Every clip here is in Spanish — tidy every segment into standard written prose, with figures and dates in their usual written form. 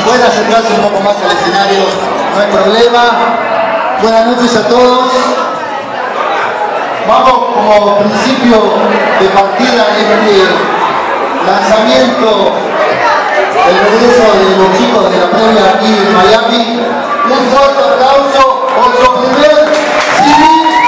Pueden acercarse un poco más al escenario, no hay problema. Buenas noches a todos. Vamos como principio de partida en este lanzamiento, el regreso de los chicos de la previa aquí en Miami. Un fuerte aplauso por su primer CD.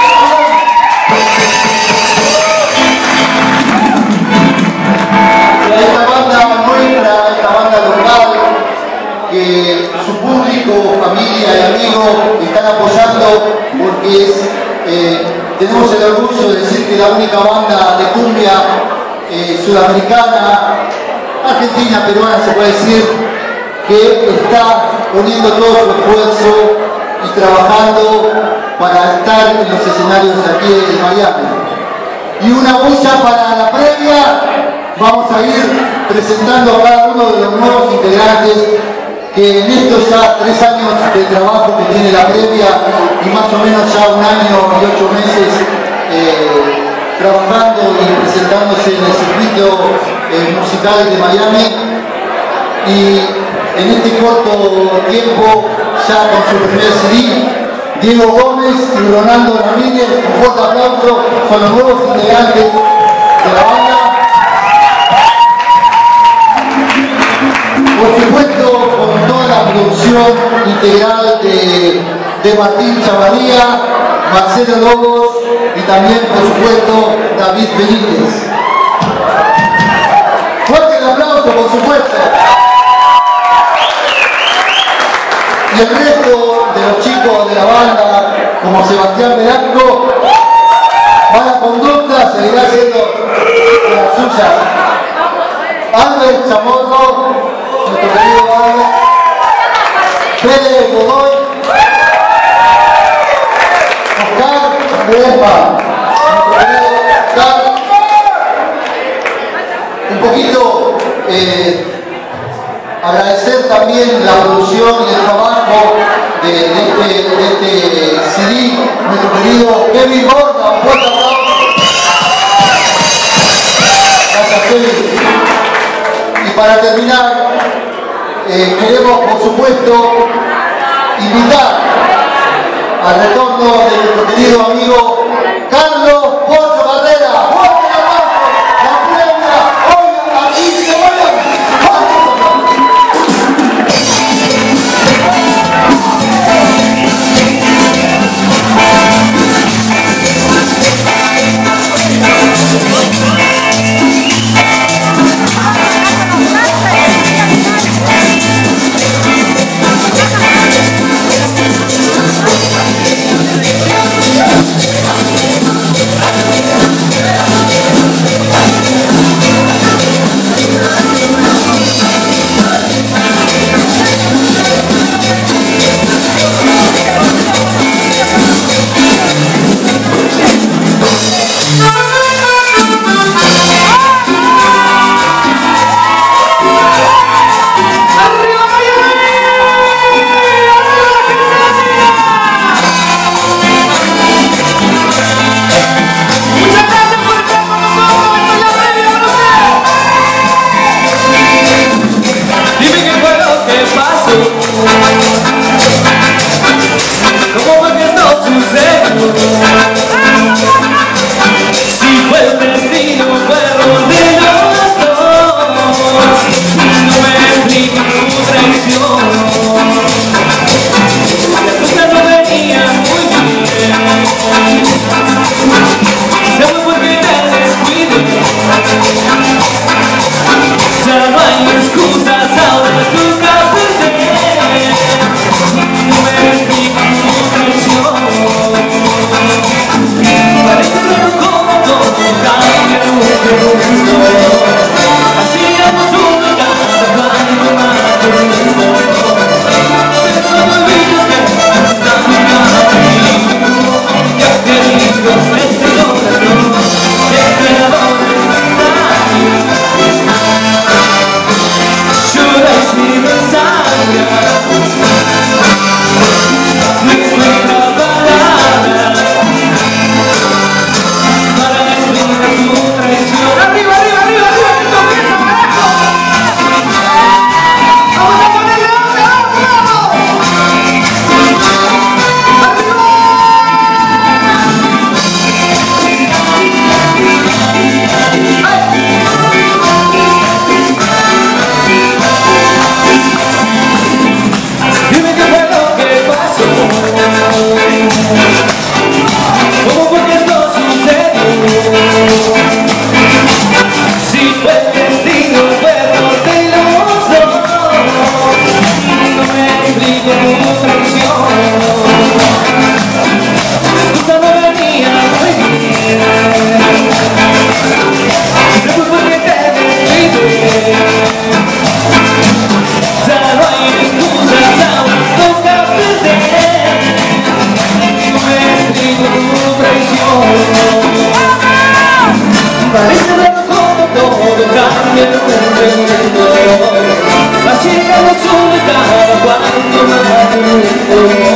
Esta banda nuestra, esta banda local, que su público, familia y amigos están apoyando porque tenemos el orgullo de decir que la única banda de cumbia sudamericana, argentina, peruana se puede decir, que está poniendo todo su esfuerzo y trabajando para estar en los escenarios aquí en Miami. Y una bulla para la previa, vamos a ir presentando a cada uno de los nuevos integrantes que en estos ya 3 años de trabajo que tiene la previa y más o menos ya 1 año y 8 meses trabajando y presentándose en el circuito musical de Miami, y en este corto tiempo ya con su primer CD, Diego Gómez y Ronaldo Ramírez. Un fuerte aplauso, son los nuevos integrantes de la banda. Por supuesto, con toda la producción integral de Martín Chavarría, Marcelo Lobos y también, por supuesto, David Benítez. Fuerte el aplauso, por supuesto. Y el resto de los chicos de la banda, como Sebastián Velasco, mala conducta, seguirá siendo de las suyas. Albert Chamorro, nuestro querido Albert, Pérez Godoy, Oscar Huepa, nuestro querido Oscar. Un poquito agradecer también la producción y el trabajo de este CD, nuestro querido Kevin Borda. Un fuerte aplauso. Gracias, Kevin. Y para terminar, queremos, por supuesto, invitar al retorno de nuestro querido amigo Carlos Pocho Barrera. ¡Fuerte el aplauso! La previa hoy aquí se vayan. ¡Arriba, arriba, arriba! ¡Esto, esto! ¡Vamos a ponerle onda! sono quando